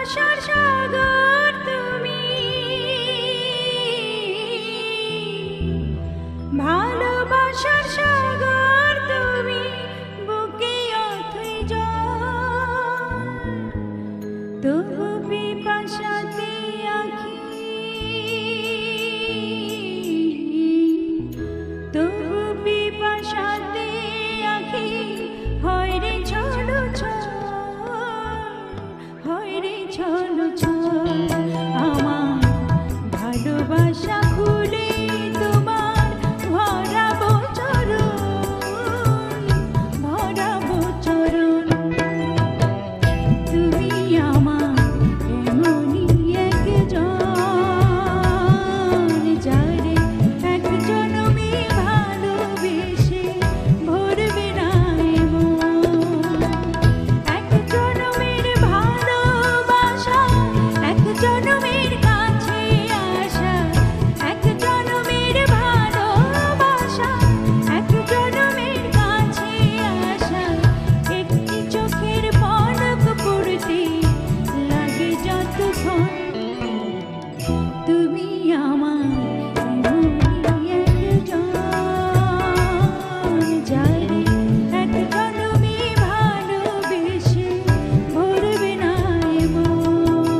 ভালোবাসার সাগর তুমি, ভালোবাসার সাগর তুমি, বুকে অথই জল, তবু পিপাসাতে আঁখি, তবু পিপাসাতে আঁখি, হয় রে ছলো ছল, হয় রে ছলো ছল। আমার ভালোবাসা খুলে তোমার ভরাবো চরণ, ভরাবো চরণ। তুমি আমার এমনই একজন, যারে এক জনমে ভালোবেসে ভরবে না এমন। এক জনমের ভালোবাসা, এক জনমের কাছে আসা, এক জনমের ভালোবাসা, এক জনমের কাছে আসা। একটি চোখের পলক পড়তে লাগে যতক্ষণ, তুমি আমার এমনই একজন, যারে এক জনমে ভালোবেসে ভরবে না এমন।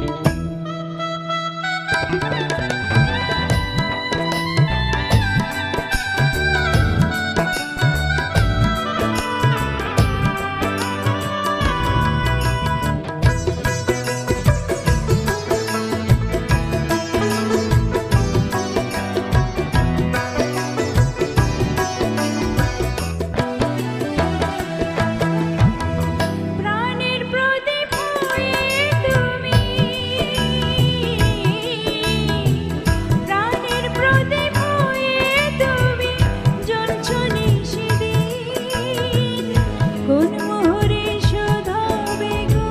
প্রাণের প্রদীপ হয়ে তুমি, প্রাণের প্রদীপ হয়ে তুমি জ্বলছো নিশিদিন। কোন মোহরে শোধাবে গো,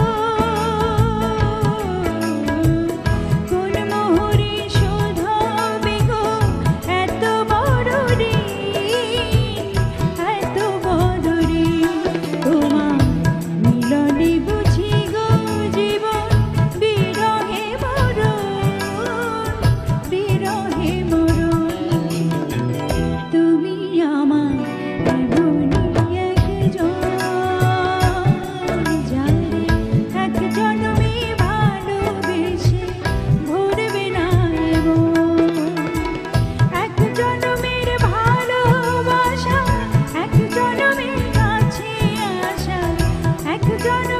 কোন মোহরে শোধাবে গো এত বড় ঋণ, এত বড় ঋণ। তোমার মিলনে বুঝি গো জীবন বিরহে মরণ, বিরহে মরণ। তুমি আমার এমনই একজন, যারে এক জনমে ভালোবেসে ভরবে না এমন। এক জনমের ভালোবাসা, এক জনমের কাছে আসা, এক জন